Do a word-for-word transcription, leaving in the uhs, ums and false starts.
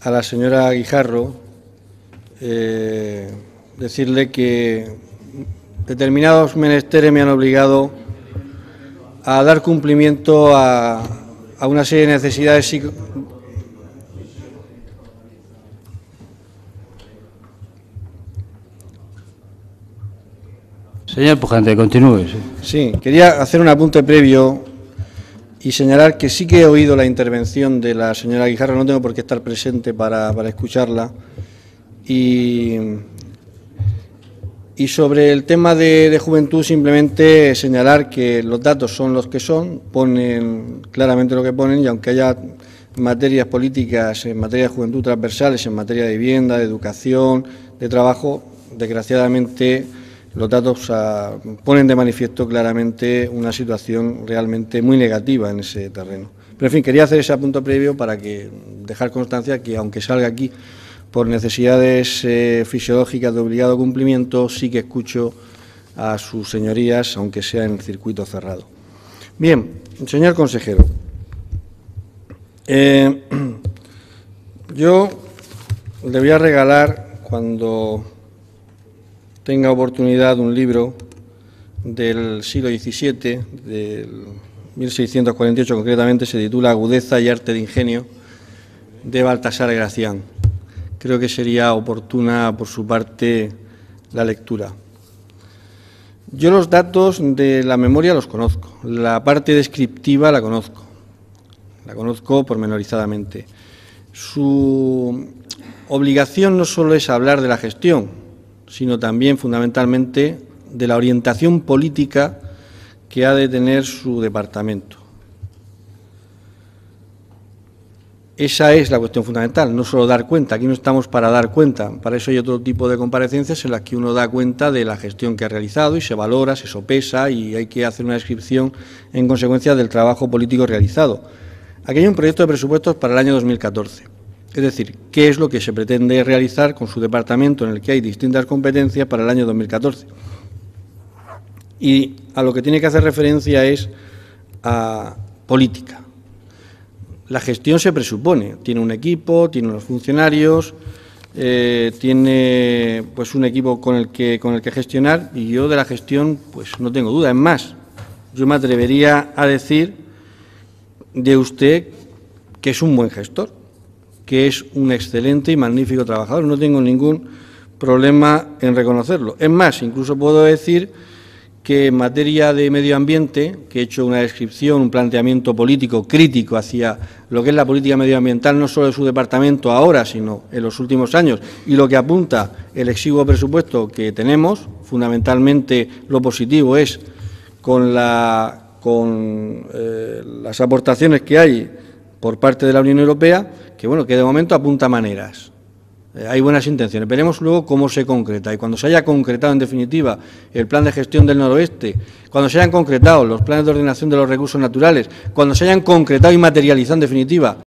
a la señora Guijarro eh, decirle que determinados menesteres me han obligado a dar cumplimiento a, a una serie de necesidades psico Señor Pujante, continúe. Sí. Sí, quería hacer un apunte previo y señalar que sí que he oído la intervención de la señora Guijarro, no tengo por qué estar presente para, para escucharla. Y, y sobre el tema de, de juventud, simplemente señalar que los datos son los que son, ponen claramente lo que ponen, y aunque haya materias políticas, en materia de juventud transversales, en materia de vivienda, de educación, de trabajo, desgraciadamente los datos uh, ponen de manifiesto claramente una situación realmente muy negativa en ese terreno. Pero, en fin, quería hacer ese apunto previo para que dejar constancia que, aunque salga aquí por necesidades eh, fisiológicas de obligado cumplimiento, sí que escucho a sus señorías, aunque sea en el circuito cerrado. Bien, señor consejero, eh, yo le voy a regalar, cuando tenga oportunidad, un libro del siglo diecisiete, del mil seiscientos cuarenta y ocho concretamente, se titula Agudeza y arte de ingenio, de Baltasar Gracián. Creo que sería oportuna por su parte la lectura. Yo los datos de la memoria los conozco, la parte descriptiva la conozco, la conozco pormenorizadamente. Su obligación no solo es hablar de la gestión, sino también fundamentalmente de la orientación política que ha de tener su departamento. Esa es la cuestión fundamental, no solo dar cuenta. Aquí no estamos para dar cuenta, para eso hay otro tipo de comparecencias en las que uno da cuenta de la gestión que ha realizado y se valora, se sopesa y hay que hacer una descripción en consecuencia del trabajo político realizado. Aquí hay un proyecto de presupuestos para el año dos mil catorce. Es decir, qué es lo que se pretende realizar con su departamento, en el que hay distintas competencias para el año dos mil catorce. Y a lo que tiene que hacer referencia es a política. La gestión se presupone, tiene un equipo, tiene unos funcionarios, eh, tiene pues un equipo con el que con el que gestionar, y yo de la gestión pues no tengo duda. Es más, yo me atrevería a decir de usted que es un buen gestor, que es un excelente y magnífico trabajador. No tengo ningún problema en reconocerlo. Es más, incluso puedo decir que en materia de medio ambiente, que he hecho una descripción, un planteamiento político crítico hacia lo que es la política medioambiental, no solo de su departamento ahora, sino en los últimos años, y lo que apunta el exiguo presupuesto que tenemos, fundamentalmente lo positivo es con, la, con eh, las aportaciones que hay por parte de la Unión Europea, que bueno, que de momento apunta maneras. Eh, hay buenas intenciones. Veremos luego cómo se concreta. Y cuando se haya concretado, en definitiva, el plan de gestión del noroeste, cuando se hayan concretado los planes de ordenación de los recursos naturales, cuando se hayan concretado y materializado, en definitiva,